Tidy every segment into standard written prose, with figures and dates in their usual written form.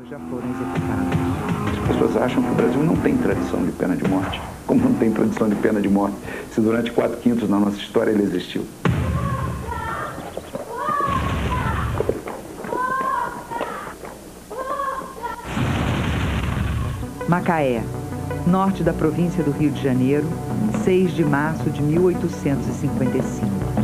já foram executados. As pessoas acham que o Brasil não tem tradição de pena de morte. Como não tem tradição de pena de morte, se durante 4/5 da nossa história ele existiu? Macaé, norte da província do Rio de Janeiro, 6 de março de 1855.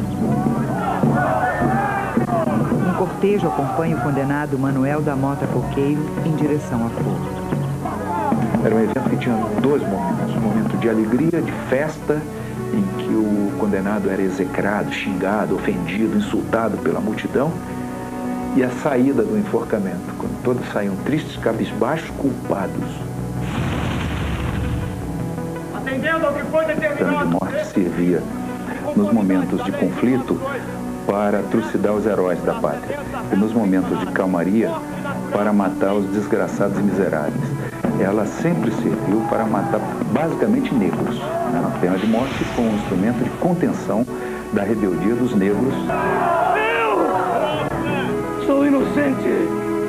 Um cortejo acompanha o condenado Manuel da Mota Coqueiro em direção à corte. Era um evento que tinha dois momentos. Um momento de alegria, de festa, em que o condenado era execrado, xingado, ofendido, insultado pela multidão. E a saída do enforcamento, quando todos saíam tristes, cabisbaixos, culpados. Atendendo ao que foi A pena determinado. de morte servia, nos momentos de conflito, para trucidar os heróis da pátria. E nos momentos de calmaria, para matar os desgraçados e miseráveis. Ela sempre serviu para matar, basicamente, negros. A pena de morte foi um instrumento de contenção da rebeldia dos negros. Eu sou inocente.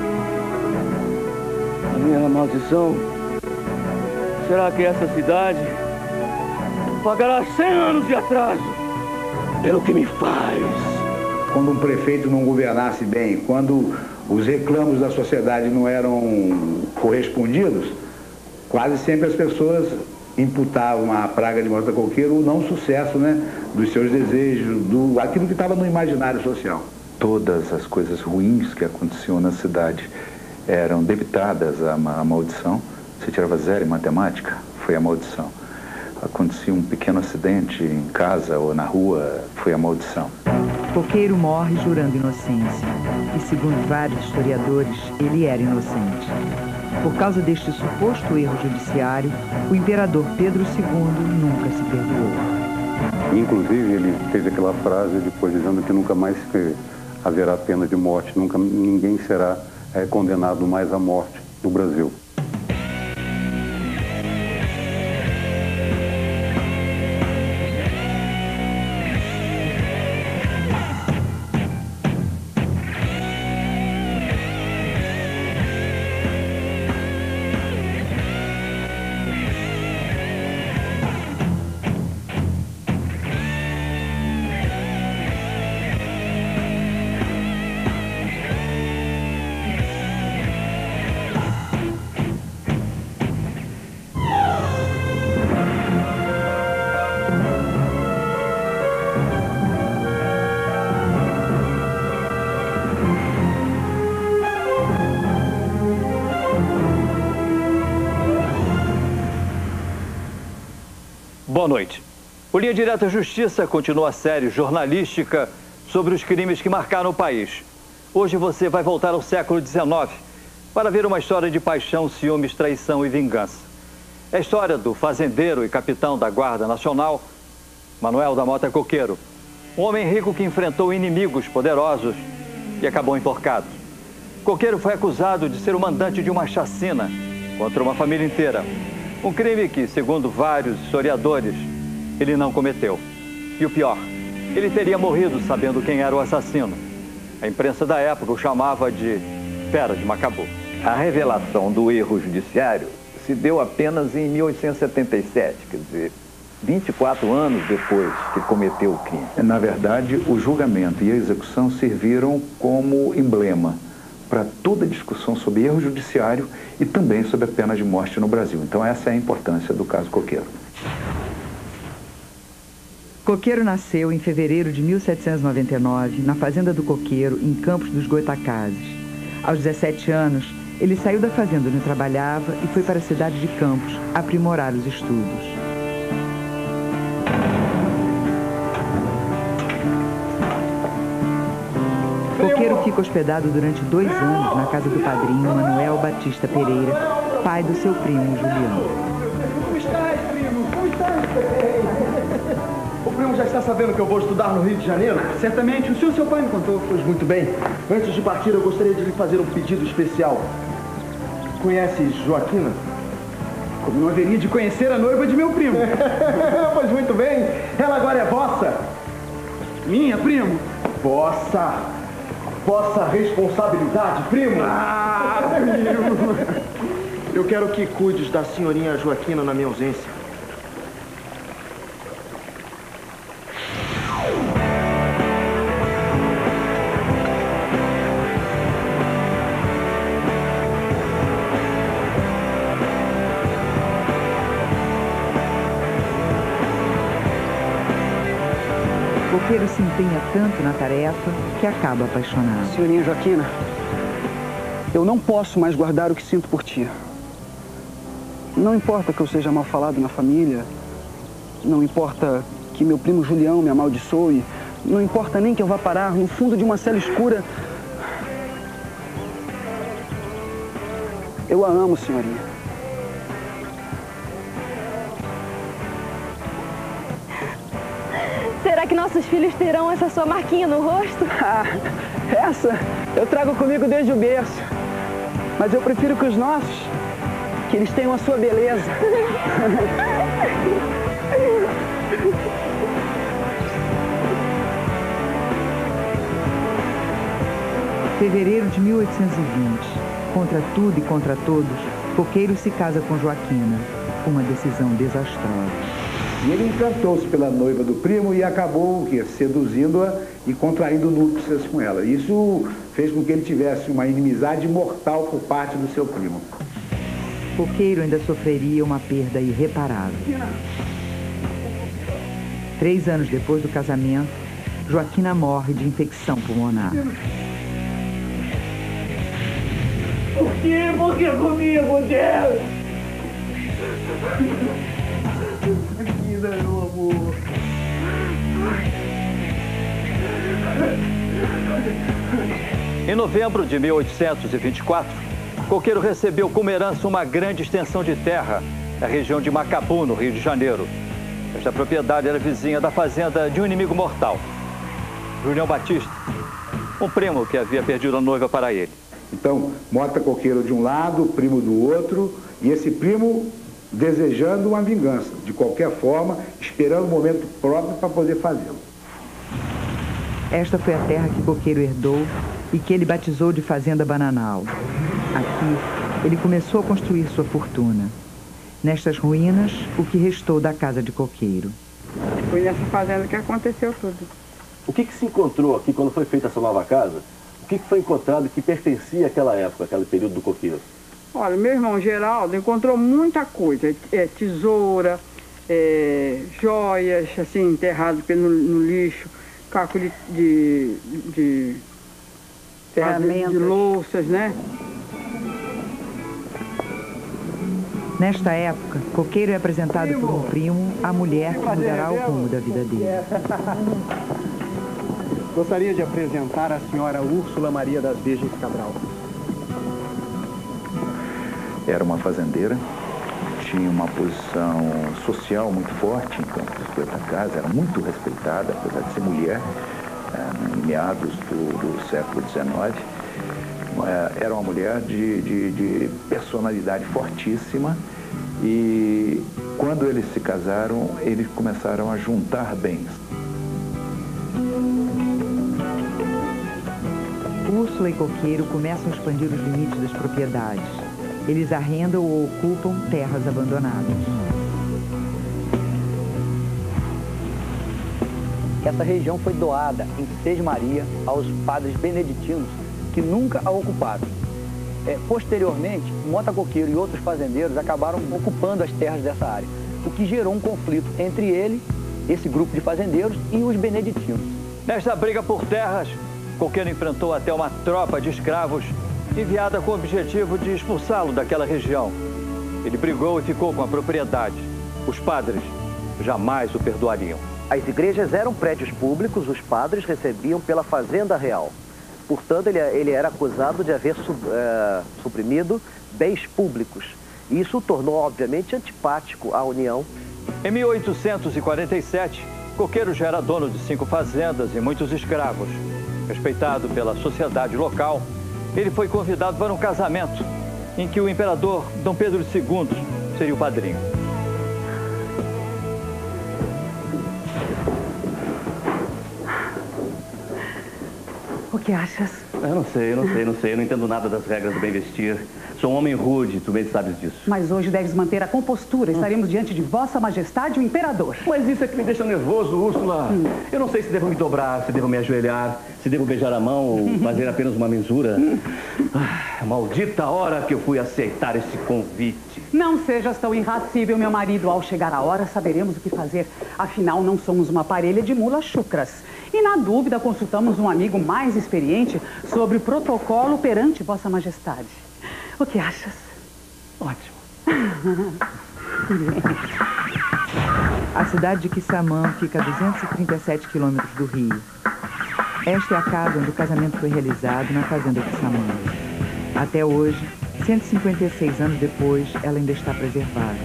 A minha maldição será que essa cidade pagará 100 anos de atraso pelo que me faz. Quando um prefeito não governasse bem, quando os reclamos da sociedade não eram correspondidos, quase sempre as pessoas imputavam à praga de Mota Coqueiro o não sucesso, né, dos seus desejos, aquilo que estava no imaginário social. Todas as coisas ruins que aconteciam na cidade eram debitadas à maldição. Você tirava 0 em matemática, foi a maldição. Acontecia um pequeno acidente em casa ou na rua, foi a maldição. Coqueiro morre jurando inocência. E, segundo vários historiadores, ele era inocente. Por causa deste suposto erro judiciário, o imperador Pedro II nunca se perdoou. Inclusive, ele fez aquela frase depois dizendo que nunca mais haverá pena de morte, nunca ninguém será condenado mais à morte no Brasil. Boa noite. O Linha Direta Justiça continua a série jornalística sobre os crimes que marcaram o país. Hoje você vai voltar ao século XIX para ver uma história de paixão, ciúmes, traição e vingança. É a história do fazendeiro e capitão da Guarda Nacional, Manuel da Mota Coqueiro. Um homem rico que enfrentou inimigos poderosos e acabou enforcado. Coqueiro foi acusado de ser o mandante de uma chacina contra uma família inteira. Um crime que, segundo vários historiadores, ele não cometeu. E o pior, ele teria morrido sabendo quem era o assassino. A imprensa da época o chamava de Fera de Macabu. A revelação do erro judiciário se deu apenas em 1877, quer dizer, 24 anos depois que cometeu o crime. Na verdade, o julgamento e a execução serviram como emblema para toda a discussão sobre erro judiciário e também sobre a pena de morte no Brasil. Então essa é a importância do caso Coqueiro. Coqueiro nasceu em fevereiro de 1799, na fazenda do Coqueiro, em Campos dos Goitacazes. Aos 17 anos, ele saiu da fazenda onde trabalhava e foi para a cidade de Campos aprimorar os estudos. Coqueiro fica hospedado durante 2 anos na casa do padrinho Manuel Batista Pereira, pai do seu primo Juliano. Como estás, primo? Como estás? O primo já está sabendo que eu vou estudar no Rio de Janeiro? Certamente, o senhor e seu pai me contou. Pois muito bem. Antes de partir, eu gostaria de lhe fazer um pedido especial. Conhece Joaquina? Como não haveria de conhecer a noiva de meu primo? Pois muito bem. Ela agora é vossa. Minha, primo? Vossa responsabilidade, primo? Ah, primo! Eu quero que cuides da senhorinha Joaquina na minha ausência. O coqueiro se empenha tanto na tarefa que acaba apaixonado. Senhorinha Joaquina, eu não posso mais guardar o que sinto por ti. Não importa que eu seja mal falado na família, não importa que meu primo Julião me amaldiçoe, não importa nem que eu vá parar no fundo de uma cela escura. Eu a amo, senhorinha. Será que nossos filhos terão essa sua marquinha no rosto? Essa eu trago comigo desde o berço. Mas eu prefiro que os nossos, que eles tenham a sua beleza. Fevereiro de 1820. Contra tudo e contra todos, Coqueiro se casa com Joaquina. Uma decisão desastrosa. E ele encantou-se pela noiva do primo e acabou seduzindo-a e contraindo núpcias com ela. Isso fez com que ele tivesse uma inimizade mortal por parte do seu primo. Coqueiro ainda sofreria uma perda irreparável. 3 anos depois do casamento, Joaquina morre de infecção pulmonar. Por quê? Por que comigo, Deus? Joaquina, meu amor. Em novembro de 1824, Coqueiro recebeu como herança uma grande extensão de terra na região de Macabu, no Rio de Janeiro. Esta propriedade era vizinha da fazenda de um inimigo mortal, Julião Batista, um primo que havia perdido a noiva para ele. Então, Mota Coqueiro de um lado, primo do outro, e esse primo desejando uma vingança, de qualquer forma, esperando o momento próprio para poder fazê-lo. Esta foi a terra que Coqueiro herdou e que ele batizou de Fazenda Bananal. Aqui, ele começou a construir sua fortuna. Nestas ruínas, o que restou da casa de Coqueiro. Foi nessa fazenda que aconteceu tudo. O que se encontrou aqui quando foi feita essa nova casa? O que foi encontrado que pertencia àquela época, aquele período do Coqueiro? Olha, meu irmão Geraldo encontrou muita coisa. Tesoura, joias, assim, enterradas no lixo, caco de louças, né? Nesta época, Coqueiro é apresentado por um primo à mulher que mudará o rumo da vida dele. Gostaria de apresentar a senhora Úrsula Maria das Virgens Cabral. Era uma fazendeira, tinha uma posição social muito forte em Campos Goytacazes, era muito respeitada, apesar de ser mulher, em meados do século XIX. Era uma mulher de personalidade fortíssima e quando eles se casaram, eles começaram a juntar bens. Úrsula e Coqueiro começam a expandir os limites das propriedades. Eles arrendam ou ocupam terras abandonadas. Essa região foi doada em Sesmaria aos padres beneditinos que nunca a ocuparam. Posteriormente, Mota Coqueiro e outros fazendeiros acabaram ocupando as terras dessa área, o que gerou um conflito entre ele, esse grupo de fazendeiros, e os beneditinos. Nesta briga por terras, Coqueiro enfrentou até uma tropa de escravos enviada com o objetivo de expulsá-lo daquela região. Ele brigou e ficou com a propriedade. Os padres jamais o perdoariam. As igrejas eram prédios públicos, os padres recebiam pela fazenda real. Portanto, ele era acusado de haver suprimido bens públicos. Isso o tornou, obviamente, antipático à União. Em 1847, Coqueiro já era dono de 5 fazendas e muitos escravos. Respeitado pela sociedade local, ele foi convidado para um casamento em que o imperador Dom Pedro II seria o padrinho. O que achas? Eu não sei, eu não entendo nada das regras do bem vestir. Sou um homem rude, tu bem sabes disso. Mas hoje deves manter a compostura. Estaremos diante de Vossa Majestade, o Imperador. Mas isso é que me deixa nervoso, Úrsula. Eu não sei se devo me dobrar, se devo me ajoelhar, se devo beijar a mão ou fazer apenas uma mensura. Maldita hora que eu fui aceitar esse convite. Não sejas tão irracível, meu marido. Ao chegar a hora, saberemos o que fazer. Afinal, não somos uma parelha de mulas chucras. E, na dúvida, consultamos um amigo mais experiente sobre o protocolo perante Vossa Majestade. O que achas? Ótimo. A cidade de Quissamã fica a 237 quilômetros do Rio. Esta é a casa onde o casamento foi realizado, na fazenda Quissamã. Até hoje, 156 anos depois, ela ainda está preservada.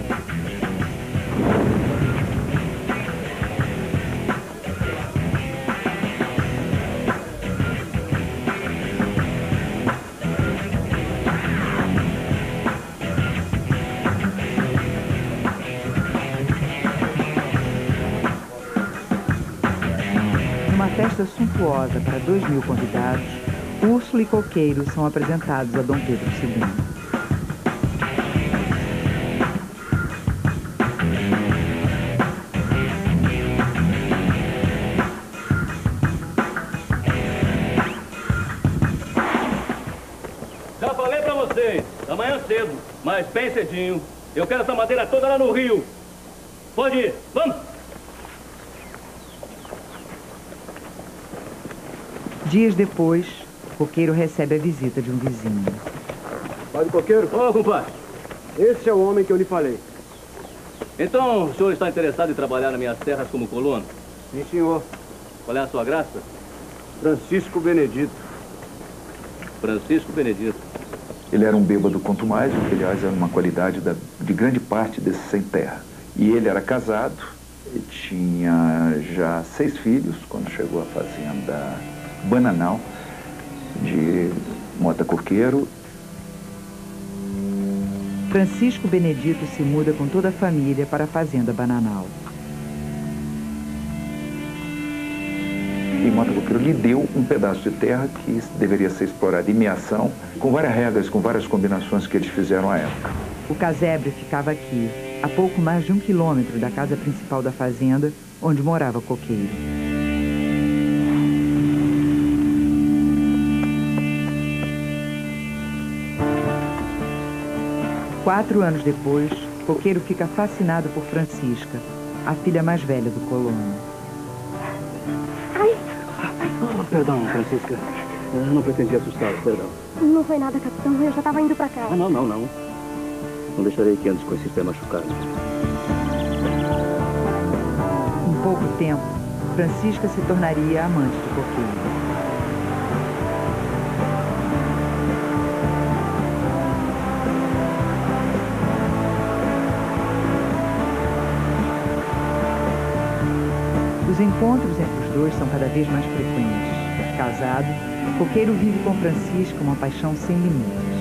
Numa festa suntuosa para 2.000 convidados, Úrsula e Coqueiro são apresentados a Dom Pedro II. Já falei pra vocês, amanhã cedo, mas bem cedinho. Eu quero essa madeira toda lá no Rio. Pode ir, vamos! Dias depois, Coqueiro recebe a visita de um vizinho. Padre Coqueiro? Ô, compadre. Esse é o homem que eu lhe falei. Então, o senhor está interessado em trabalhar nas minhas terras como colono? Sim, senhor. Qual é a sua graça? Francisco Benedito. Francisco Benedito. Ele era um bêbado contumaz, que aliás era uma qualidade de grande parte desse sem terra. E ele era casado, e tinha já 6 filhos quando chegou à fazenda Bananal, de Mota Coqueiro. Francisco Benedito se muda com toda a família para a fazenda Bananal. E Mota Coqueiro lhe deu um pedaço de terra que deveria ser explorado em meação, com várias regras, com várias combinações que eles fizeram à época. O casebre ficava aqui, a pouco mais de 1 quilômetro da casa principal da fazenda, onde morava Coqueiro. Quatro anos depois, Coqueiro fica fascinado por Francisca, a filha mais velha do colono. Perdão, Francisca. Eu não pretendia assustá-lo, perdão. Não foi nada, capitão. Eu já estava indo para casa. Não. Não deixarei que andes com esse pé machucado. Em pouco tempo, Francisca se tornaria amante de Coqueiro. Os encontros entre os dois são cada vez mais frequentes. Casado, Coqueiro vive com Francisca uma paixão sem limites.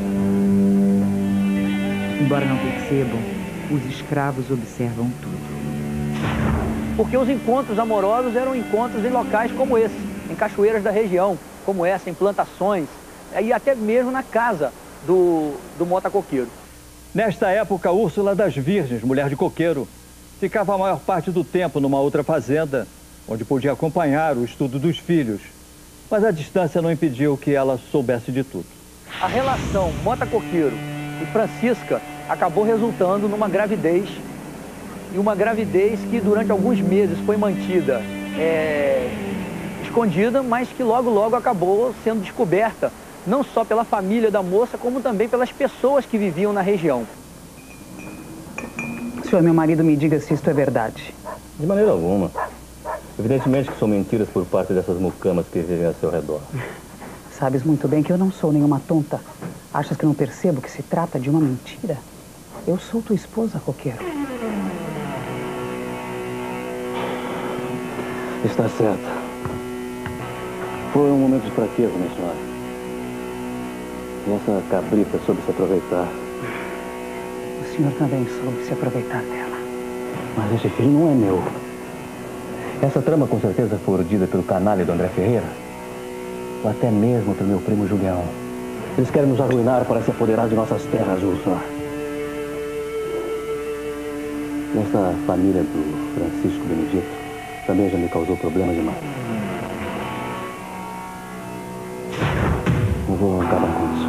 Embora não percebam, os escravos observam tudo. Porque os encontros amorosos eram encontros em locais como esse, em cachoeiras da região, como essa, em plantações, e até mesmo na casa do Mota Coqueiro. Nesta época, Úrsula das Virgens, mulher de Coqueiro, ficava a maior parte do tempo numa outra fazenda, onde podia acompanhar o estudo dos filhos. Mas a distância não impediu que ela soubesse de tudo. A relação Mota Coqueiro e Francisca acabou resultando numa gravidez, e uma gravidez que durante alguns meses foi mantida escondida, mas que logo acabou sendo descoberta, não só pela família da moça, como também pelas pessoas que viviam na região. Senhor, meu marido, me diga se isto é verdade. De maneira alguma. Evidentemente que são mentiras por parte dessas mucamas que vivem ao seu redor. Sabes muito bem que eu não sou nenhuma tonta. Achas que não percebo que se trata de uma mentira? Eu sou tua esposa, Coqueiro. Está certa. Foi um momento de fraqueza, minha senhora. E essa cabrita soube se aproveitar. O senhor também soube se aproveitar dela. Mas esse filho não é meu. Essa trama com certeza foi urdida pelo canalha do André Ferreira. Ou até mesmo pelo meu primo Julião. Eles querem nos arruinar para se apoderar de nossas terras, Úrsula. Essa família do Francisco Benedito também já me causou problemas demais. Eu vou acabar com isso.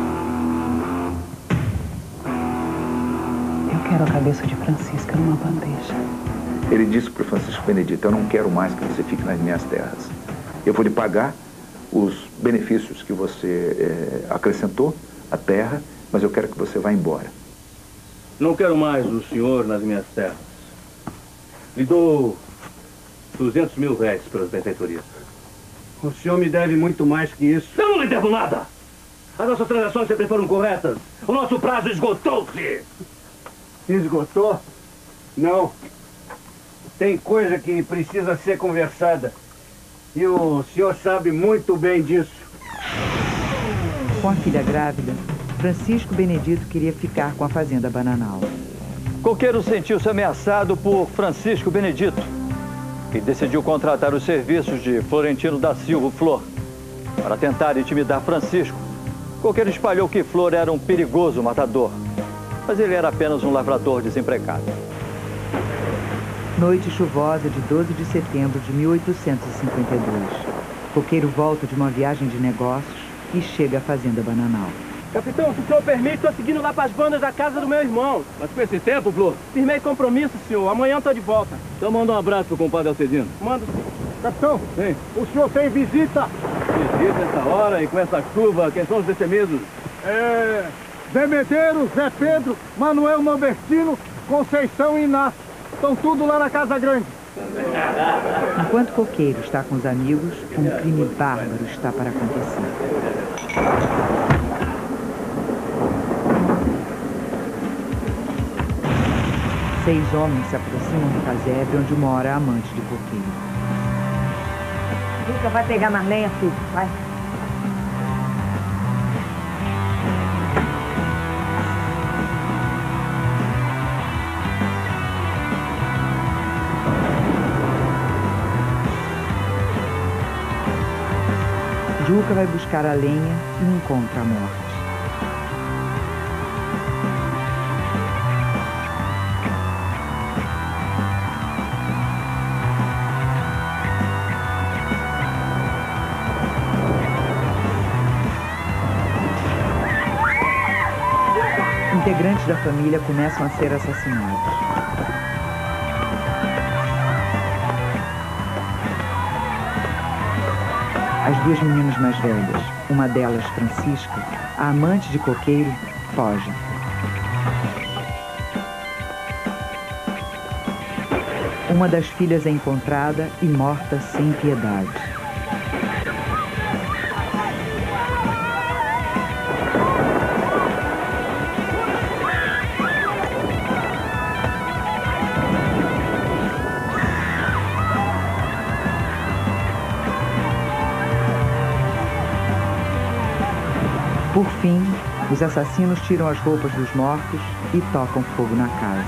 Eu quero a cabeça de Francisca numa bandeja. Ele disse para o Francisco Benedito: eu não quero mais que você fique nas minhas terras. Eu vou lhe pagar os benefícios que você acrescentou à terra, mas eu quero que você vá embora. Não quero mais o senhor nas minhas terras. Lhe dou 200 mil réis pelas benfeitorias. O senhor me deve muito mais que isso. Eu não lhe devo nada! As nossas transações sempre foram corretas. O nosso prazo esgotou-se. Esgotou? Não. Tem coisa que precisa ser conversada. E o senhor sabe muito bem disso. Com a filha grávida, Francisco Benedito queria ficar com a fazenda Bananal. Coqueiro sentiu-se ameaçado por Francisco Benedito e decidiu contratar os serviços de Florentino da Silva Flor. Para tentar intimidar Francisco, Coqueiro espalhou que Flor era um perigoso matador, mas ele era apenas um lavrador desempregado. Noite chuvosa de 12 de setembro de 1852. Coqueiro volta de uma viagem de negócios e chega à fazenda Bananal. Capitão, se o senhor permite, estou seguindo lá para as bandas da casa do meu irmão. Mas com esse tempo, Flor? Firmei compromisso, senhor. Amanhã estou de volta. Então manda um abraço pro compadre Alcedino. Mando. Capitão, sim. O senhor tem visita? Visita essa hora e com essa chuva, quem são os destemidos? Zé Medeiros, Zé Pedro, Manuel Norbertino, Conceição e Inácio. Estão tudo lá na Casa Grande. Enquanto Coqueiro está com os amigos, um crime bárbaro está para acontecer. Seis homens se aproximam do casebre onde mora a amante de Coqueiro. Nunca vai pegar mais lenha, filho. Vai. Juca vai buscar a lenha e encontra a morte. Integrantes da família começam a ser assassinados. As duas meninas mais velhas, uma delas, Francisca, a amante de Coqueiro, foge. Uma das filhas é encontrada e morta sem piedade. Por fim, os assassinos tiram as roupas dos mortos e tocam fogo na casa.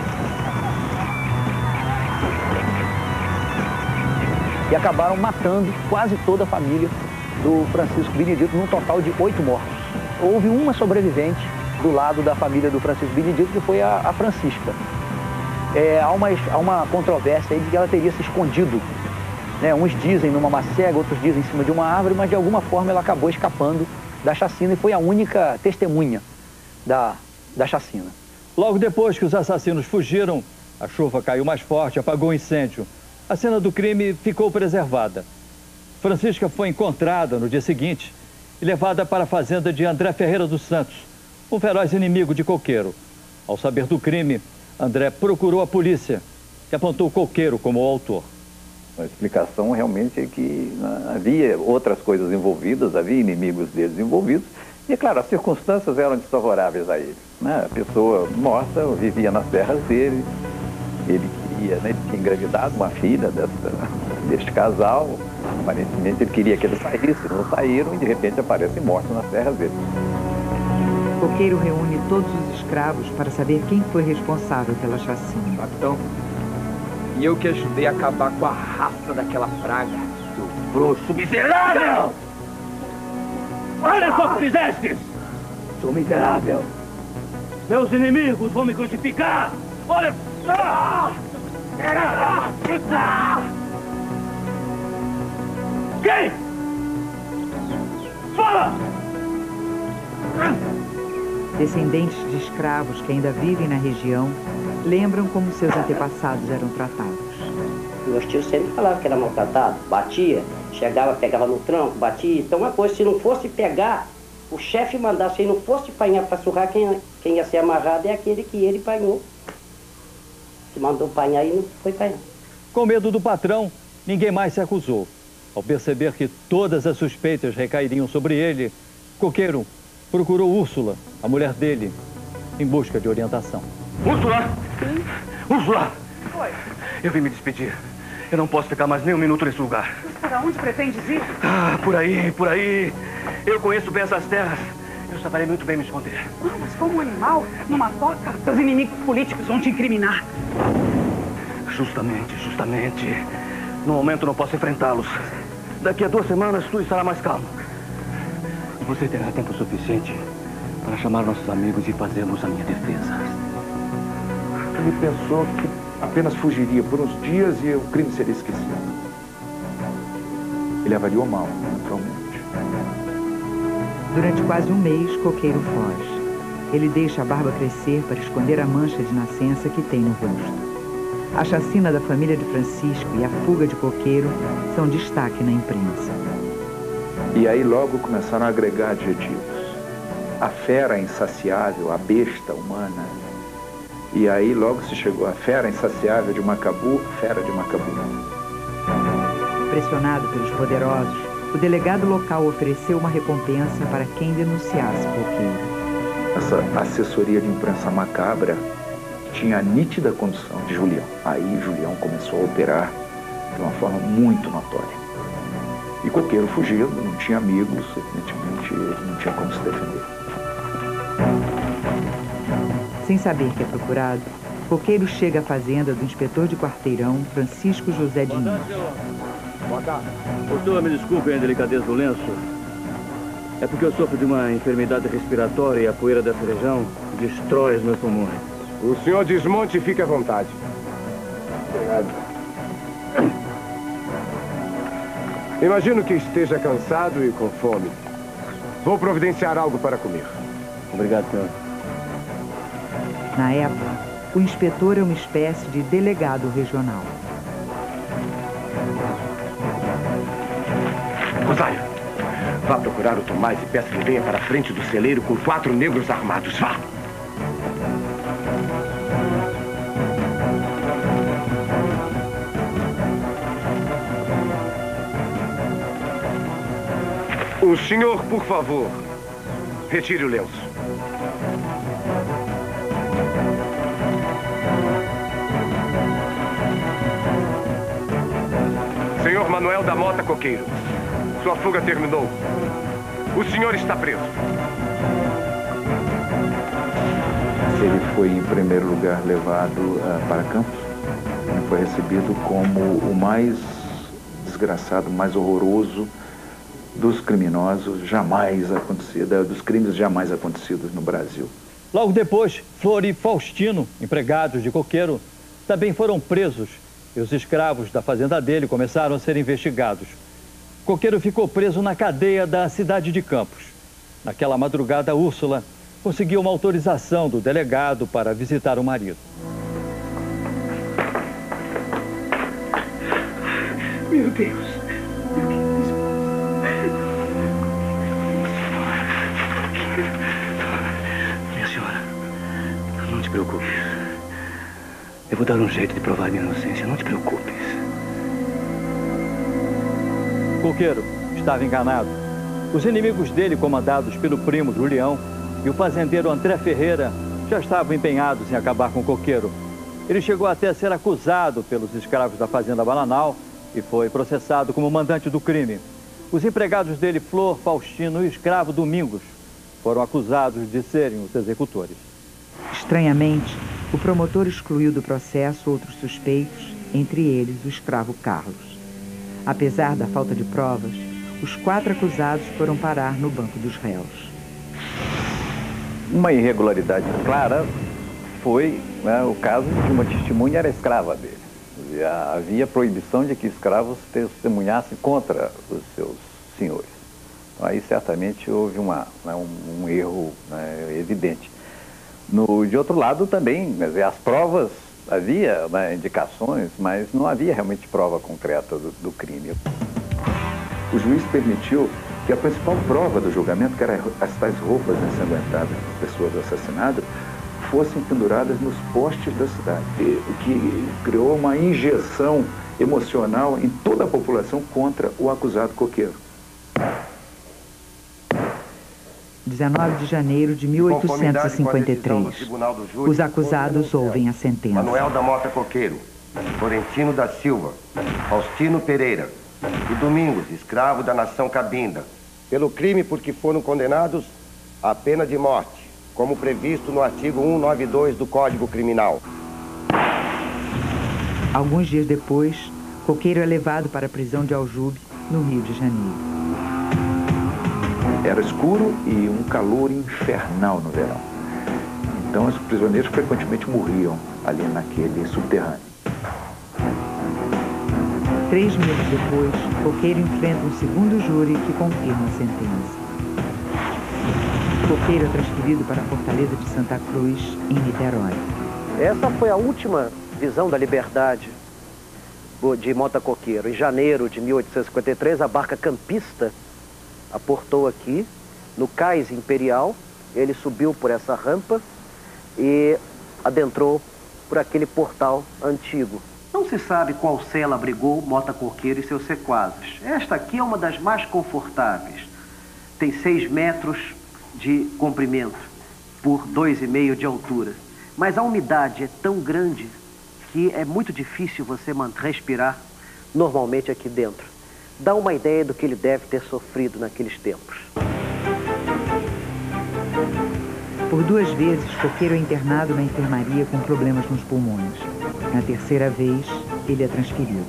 E acabaram matando quase toda a família do Francisco Benedito, num total de 8 mortos. Houve uma sobrevivente do lado da família do Francisco Benedito, que foi a Francisca. Há uma controvérsia aí de que ela teria se escondido. Né? Uns dizem numa macega, outros dizem em cima de uma árvore, mas de alguma forma ela acabou escapando da chacina e foi a única testemunha da chacina. Logo depois que os assassinos fugiram, a chuva caiu mais forte, apagou o incêndio. A cena do crime ficou preservada. Francisca foi encontrada no dia seguinte e levada para a fazenda de André Ferreira dos Santos, um feroz inimigo de Coqueiro. Ao saber do crime, André procurou a polícia, que apontou Coqueiro como o autor. A explicação realmente é que havia outras coisas envolvidas, havia inimigos deles envolvidos, e, claro, as circunstâncias eram desfavoráveis a ele. Né? A pessoa morta vivia nas terras dele, ele queria, né, ele tinha engravidado uma filha deste casal, aparentemente ele queria que eles saíssem, não saíram e de repente aparecem mortos nas terras dele. Coqueiro reúne todos os escravos para saber quem foi responsável pela chacina. Capitão, e eu que ajudei a acabar com a raça daquela praga. Seu frouxo miserável! Olha só o que fizeste! sou miserável. Meus inimigos vão me crucificar. Olha só! Quem? Fala! Descendentes de escravos que ainda vivem na região lembram como seus antepassados eram tratados. Meus tios sempre falavam que era maltratado, batia, chegava, pegava no tronco, batia. Então uma coisa, se não fosse pegar, o chefe mandasse, se não fosse apanhar para surrar, quem ia ser amarrado é aquele que ele apanhou. Se mandou apanhar e não foi apanhar. Com medo do patrão, ninguém mais se acusou. Ao perceber que todas as suspeitas recairiam sobre ele, Coqueiro procurou Úrsula, a mulher dele, em busca de orientação. Úrsula! Sim? Úrsula! Oi. Eu vim me despedir. Eu não posso ficar mais nem um minuto nesse lugar. Mas para onde pretendes ir? Ah, por aí, por aí. Eu conheço bem essas terras. Eu saberei muito bem me esconder. Ah, mas como um animal, numa toca, seus inimigos políticos vão te incriminar. Justamente, justamente. No momento não posso enfrentá-los. Daqui a 2 semanas tudo estará mais calmo. E você terá tempo suficiente para chamar nossos amigos e fazermos a minha defesa. Ele pensou que apenas fugiria por uns dias e o crime seria esquecido. Ele avaliou mal, naturalmente. Durante quase um mês, Coqueiro foge. Ele deixa a barba crescer para esconder a mancha de nascença que tem no rosto. A chacina da família de Francisco e a fuga de Coqueiro são destaque na imprensa. E aí logo começaram a agregar adjetivos. A fera insaciável, a besta humana. E aí logo se chegou a fera insaciável de Macabu, fera de Macabu. Pressionado pelos poderosos, o delegado local ofereceu uma recompensa para quem denunciasse Coqueiro. Essa assessoria de imprensa macabra tinha a nítida condução de Julião. Aí Julião começou a operar de uma forma muito notória. E Coqueiro fugiu, não tinha amigos, evidentemente ele não tinha como se defender. Sem saber que é procurado, Coqueiro chega à fazenda do inspetor de quarteirão, Francisco José Diniz. Boa tarde. Doutor, me desculpe a delicadeza do lenço. É porque eu sofro de uma enfermidade respiratória e a poeira dessa região destrói os meus pulmões. O senhor desmonte e fique à vontade. Obrigado. Imagino que esteja cansado e com fome. Vou providenciar algo para comer. Obrigado, senhor. Na época, o inspetor é uma espécie de delegado regional. Rosário, vá procurar o Tomás e peça que venha para a frente do celeiro com 4 negros armados. Vá! O senhor, por favor, retire o lenço. Senhor Manuel da Mota Coqueiro, sua fuga terminou. O senhor está preso. Ele foi, em primeiro lugar, levado para Campos. Ele foi recebido como o mais desgraçado, mais horroroso dos criminosos jamais acontecidos, dos crimes jamais acontecidos no Brasil. Logo depois, Flor e Faustino, empregados de Coqueiro, também foram presos e os escravos da fazenda dele começaram a ser investigados. Coqueiro ficou preso na cadeia da cidade de Campos. Naquela madrugada, Úrsula conseguiu uma autorização do delegado para visitar o marido. Meu Deus! Minha senhora, não te preocupes. Eu vou dar um jeito de provar minha inocência, não te preocupes. Coqueiro estava enganado. Os inimigos dele, comandados pelo primo Julião e o fazendeiro André Ferreira, já estavam empenhados em acabar com Coqueiro. Ele chegou até a ser acusado pelos escravos da fazenda Bananal e foi processado como mandante do crime. Os empregados dele, Flor, Faustino e o escravo Domingos, foram acusados de serem os executores. Estranhamente, o promotor excluiu do processo outros suspeitos, entre eles o escravo Carlos. Apesar da falta de provas, os 4 acusados foram parar no banco dos réus. Uma irregularidade clara foi, né, o caso de uma testemunha era escrava dele. Havia proibição de que escravos testemunhassem contra os seus senhores. Então, aí certamente houve um erro, né, evidente. De outro lado também, quer dizer, as provas, havia, né, indicações, mas não havia realmente prova concreta do crime. O juiz permitiu que a principal prova do julgamento, que eram as tais roupas ensanguentadas das pessoas assassinadas, fossem penduradas nos postes da cidade, o que criou uma injeção emocional em toda a população contra o acusado coqueiro. 19 de janeiro de 1853. Os acusados ouvem a sentença. Manuel da Mota Coqueiro, Florentino da Silva, Faustino Pereira e Domingos, escravo da nação Cabinda, pelo crime por que foram condenados à pena de morte, como previsto no artigo 192 do Código Criminal. Alguns dias depois, Coqueiro é levado para a prisão de Aljube, no Rio de Janeiro. Era escuro e um calor infernal no verão. Então, os prisioneiros frequentemente morriam ali naquele subterrâneo. 3 meses depois, Coqueiro enfrenta um segundo júri que confirma a sentença. Coqueiro é transferido para a Fortaleza de Santa Cruz, em Niterói. Essa foi a última visão da liberdade de Mota Coqueiro. Em janeiro de 1853, a barca campista aportou aqui, no Cais Imperial. Ele subiu por essa rampa e adentrou por aquele portal antigo. Não se sabe qual cela abrigou Mota Coqueiro e seus sequazes. Esta aqui é uma das mais confortáveis. Tem 6 metros de comprimento por 2,5 de altura. Mas a umidade é tão grande que é muito difícil você respirar normalmente aqui dentro. Dá uma ideia do que ele deve ter sofrido naqueles tempos. Por 2 vezes, Coqueiro é internado na enfermaria com problemas nos pulmões. Na terceira vez, ele é transferido.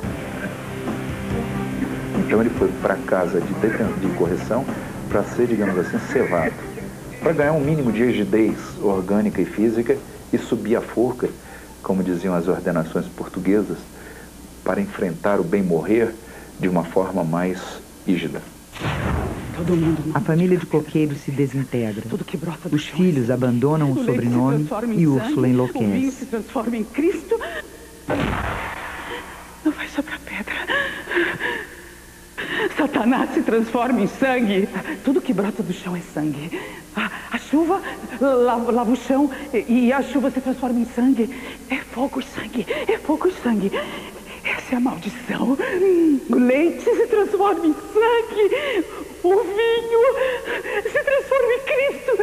Então ele foi para casa de correção para ser, digamos assim, cevado, para ganhar um mínimo de rigidez orgânica e física e subir a forca, como diziam as ordenações portuguesas, para enfrentar o bem-morrer de uma forma mais rígida. A família de Coqueiro se desintegra. Os filhos abandonam o sobrenome e Úrsula enlouquece. O vinho se transforma em Cristo. Não vai sobrar pedra. Satanás se transforma em sangue. Tudo que brota do chão é sangue. A chuva lava o chão e a chuva se transforma em sangue. É fogo e sangue. É fogo e sangue. Essa é a maldição. O leite se transforma em sangue. O vinho se transforma em Cristo.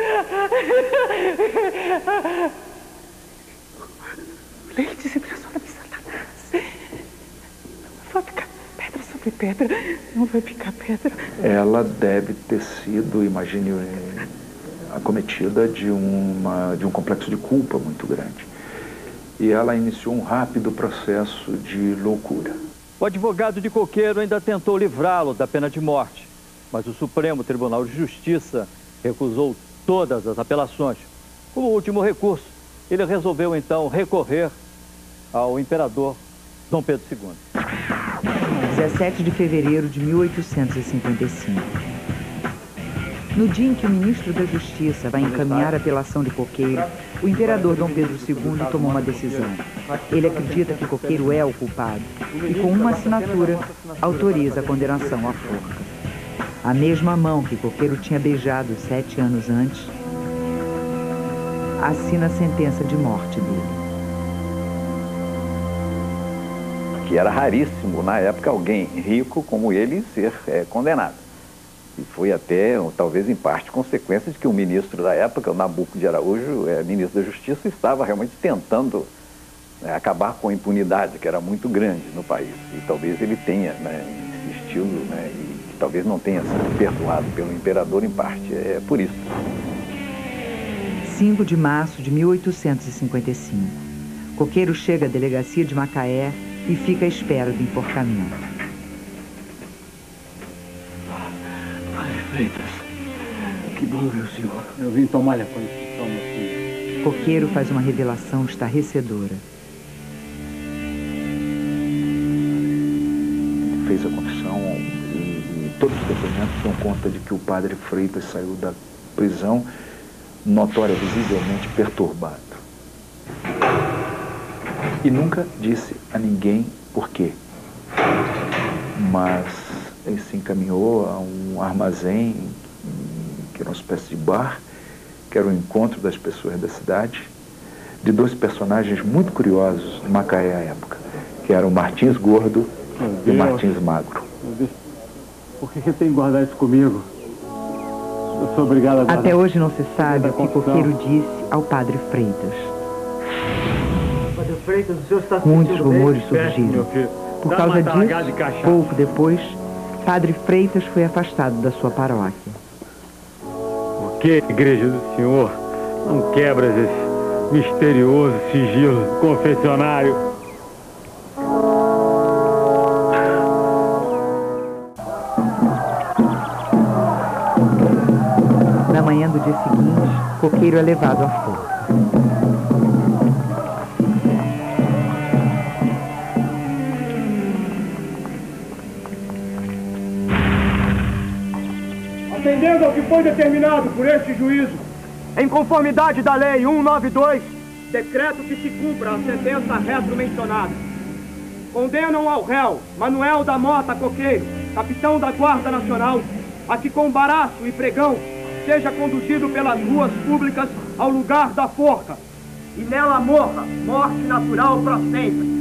O leite se transforma em Satanás. Não vai picar pedra sobre pedra. Não vai picar pedra. Ela deve ter sido, imagine, acometida de um complexo de culpa muito grande. E ela iniciou um rápido processo de loucura. O advogado de Coqueiro ainda tentou livrá-lo da pena de morte, mas o Supremo Tribunal de Justiça recusou todas as apelações. Como último recurso, ele resolveu então recorrer ao imperador Dom Pedro II. 17 de fevereiro de 1855. No dia em que o ministro da Justiça vai encaminhar a apelação de Coqueiro, o imperador Dom Pedro II tomou uma decisão. Ele acredita que Coqueiro é o culpado e, com uma assinatura, autoriza a condenação à forca. A mesma mão que Coqueiro tinha beijado 7 anos antes, assina a sentença de morte dele. Que era raríssimo, na época, alguém rico como ele ser condenado. E foi até, talvez em parte, consequência de que o ministro da época, o Nabuco de Araújo, ministro da Justiça, estava realmente tentando acabar com a impunidade, que era muito grande no país. E talvez ele tenha, insistido, e talvez não tenha sido perdoado pelo imperador em parte. É por isso. 5 de março de 1855. Coqueiro chega à delegacia de Macaé e fica à espera do enforcamento. Padre Freitas, Que bom, meu senhor. Eu vim tomar-lhe a confissão, meu filho. Coqueiro faz uma revelação estarrecedora. Fez a confissão e todos os depoimentos dão conta de que o padre Freitas saiu da prisão notória, visivelmente perturbado. E nunca disse a ninguém por quê. Mas ele se encaminhou a um armazém, que era uma espécie de bar, que era o encontro das pessoas da cidade, de dois personagens muito curiosos de Macaé à época, que eram Martins Gordo e Martins Magro. Meu Deus. Por que tem que guardar isso comigo? Eu sou obrigado a guardar. Até hoje não se sabe o que Coqueiro disse ao padre Freitas. Padre Freitas, o senhor está Muitos rumores surgiram. Por causa disso, pouco depois, padre Freitas foi afastado da sua paróquia. Por que, igreja do Senhor, não quebras esse misterioso sigilo confessionário? Na manhã do dia seguinte, Coqueiro é levado à forca. Atendendo ao que foi determinado por este juízo, em conformidade da Lei 192, decreto que se cumpra a sentença retro-mencionada. Condenam ao réu Manuel da Mota Coqueiro, capitão da Guarda Nacional, a que com baraço e pregão seja conduzido pelas ruas públicas ao lugar da forca, e nela morra morte natural para sempre.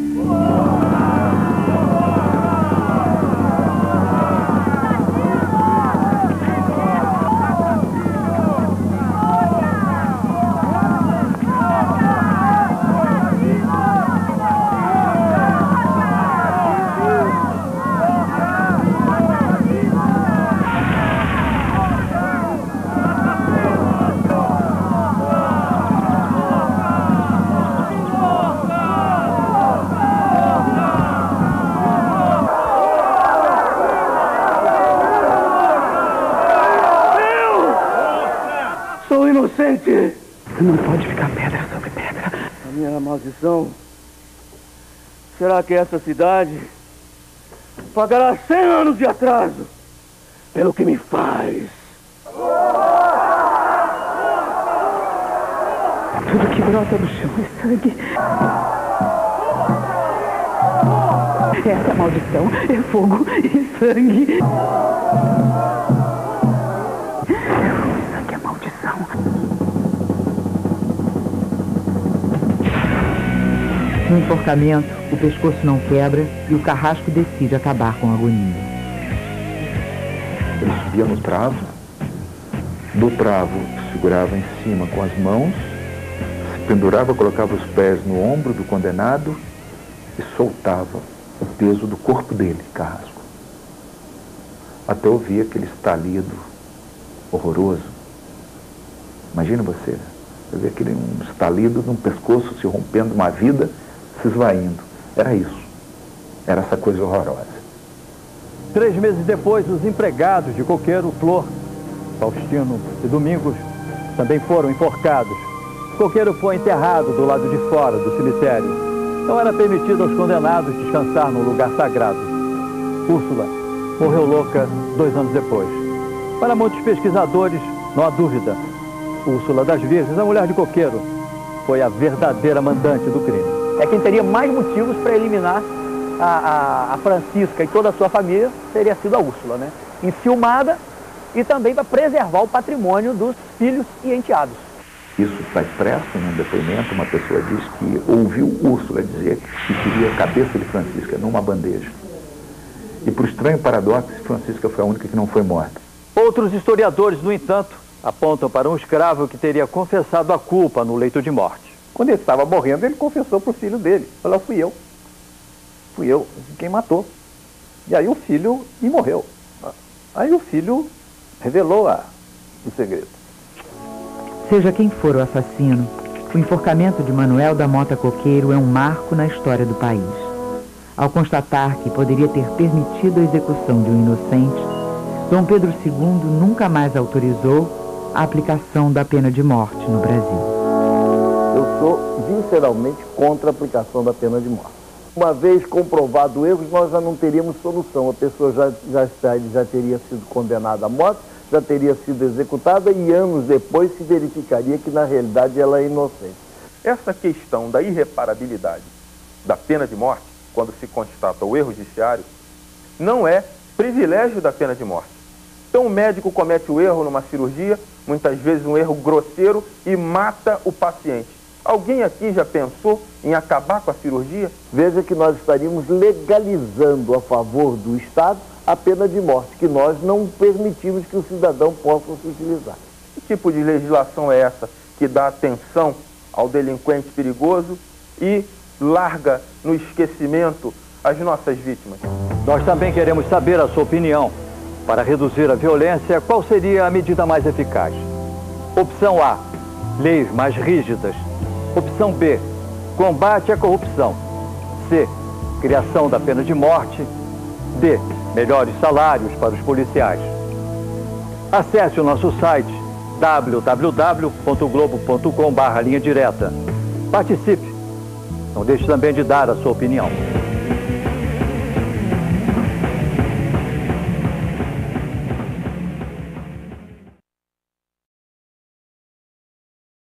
Inocente! Não pode ficar pedra sobre pedra. A minha maldição. Será que essa cidade pagará 100 anos de atraso pelo que me faz? Tudo que brota do chão é sangue. Essa maldição é fogo e sangue. No enforcamento, o pescoço não quebra e o carrasco decide acabar com a agonia. Ele subia no travo, do travo segurava em cima com as mãos, se pendurava, colocava os pés no ombro do condenado e soltava o peso do corpo dele, carrasco. Até ouvir aquele estalido horroroso. Imagina você ver aquele estalido num pescoço se rompendo, uma vida se esvaindo. Era isso. Era essa coisa horrorosa. 3 meses depois, os empregados de Coqueiro, Flor, Faustino e Domingos, também foram enforcados. Coqueiro foi enterrado do lado de fora do cemitério. Não era permitido aos condenados descansar num lugar sagrado. Úrsula morreu louca 2 anos depois. Para muitos pesquisadores, não há dúvida, Úrsula das Virgens, a mulher de Coqueiro, foi a verdadeira mandante do crime. É quem teria mais motivos para eliminar a Francisca e toda a sua família, teria sido a Úrsula, né? Enciumada e também para preservar o patrimônio dos filhos e enteados. Isso está expresso num depoimento. Uma pessoa diz que ouviu Úrsula dizer que queria a cabeça de Francisca numa bandeja. E por estranho paradoxo, Francisca foi a única que não foi morta. Outros historiadores, no entanto, apontam para um escravo que teria confessado a culpa no leito de morte. Quando ele estava morrendo, ele confessou para o filho dele. Falou, fui eu quem matou. E aí o filho morreu. Aí o filho revelou o segredo. Seja quem for o assassino, o enforcamento de Manuel da Mota Coqueiro é um marco na história do país. Ao constatar que poderia ter permitido a execução de um inocente, Dom Pedro II nunca mais autorizou a aplicação da pena de morte no Brasil. Eu sou visceralmente contra a aplicação da pena de morte. Uma vez comprovado o erro, nós já não teríamos solução. A pessoa já teria sido condenada à morte, já teria sido executada e anos depois se verificaria que na realidade ela é inocente. Essa questão da irreparabilidade da pena de morte, quando se constata o erro judiciário, não é privilégio da pena de morte. Então o médico comete o erro numa cirurgia, muitas vezes um erro grosseiro, e mata o paciente. Alguém aqui já pensou em acabar com a cirurgia? Veja que nós estaríamos legalizando a favor do Estado a pena de morte, que nós não permitimos que o cidadão possa se utilizar. Que tipo de legislação é essa que dá atenção ao delinquente perigoso e larga no esquecimento as nossas vítimas? Nós também queremos saber a sua opinião. Para reduzir a violência, qual seria a medida mais eficaz? Opção A, leis mais rígidas. Opção B, combate à corrupção. C, criação da pena de morte. D, melhores salários para os policiais. Acesse o nosso site www.globo.com/linha direta. Participe. Não deixe também de dar a sua opinião.